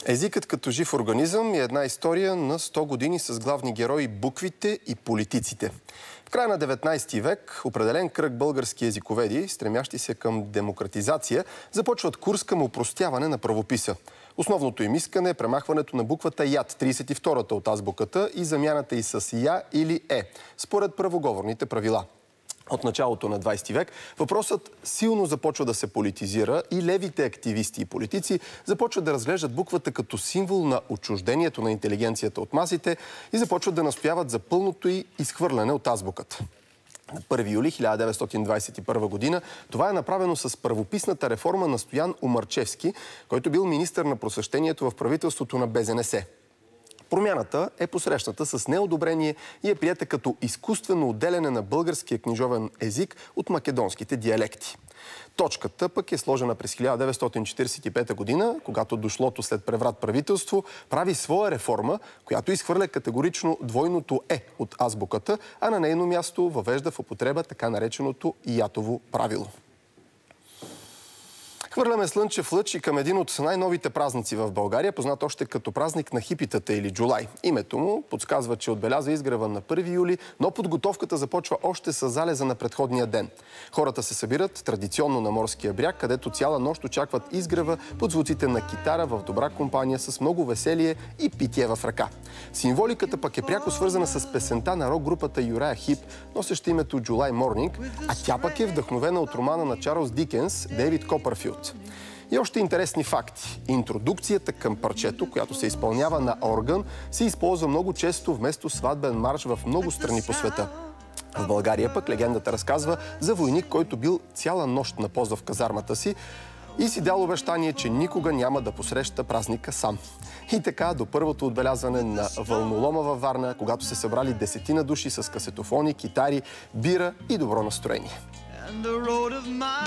Езикът като жив организъм е една история на 100 години с главни герои буквите и политиците. В края на 19 век определен кръг български езиковеди, стремящи се към демократизация, започват курс към опростяване на правописа. Основното им искане е премахването на буквата ЯД, 32-та от азбуката, и замяната й с Я или Е, според правоговорните правила. От началото на 20 век въпросът силно започва да се политизира и левите активисти и политици започват да разглеждат буквата като символ на отчуждението на интелигенцията от масите и започват да настояват за пълното й изхвърляне от азбуката. На 1 юли 1921 година това е направено с правописната реформа на Стоян Омарчевски, който бил министър на просвещението в правителството на БЗНС. Промяната е посрещната с неодобрение и е приета като изкуствено отделяне на българския книжовен език от македонските диалекти. Точката пък е сложена през 1945 година, когато дошлото след преврат правителство прави своя реформа, която изхвърля категорично двойното Е от азбуката, а на нейно място въвежда в употреба така нареченото Ятово правило. Хвърляме слънчев лъч и към един от най-новите празници в България, познат още като празник на хипитата или Джулай. Името му подсказва, че отбелязва изгрева на 1 юли, но подготовката започва още с залеза на предходния ден. Хората се събират традиционно на морския бряг, където цяла нощ очакват изгрева под звуците на китара в добра компания с много веселие и питие в ръка. Символиката пък е пряко свързана с песента на рок-групата Юрая Хип, носеща името July Morning, а тя пък е вдъхновена от романа на Чарлз Дикенс Дейвид Копърфилд. И още интересни факти. Интродукцията към парчето, която се изпълнява на орган, се използва много често вместо сватбен марш в много страни по света. В България пък легендата разказва за войник, който бил цяла нощ на поза в казармата си и си дал обещание, че никога няма да посреща празника сам. И така до първото отбелязване на вълнолома във Варна, когато се събрали 10 души с касетофони, китари, бира и добро настроение.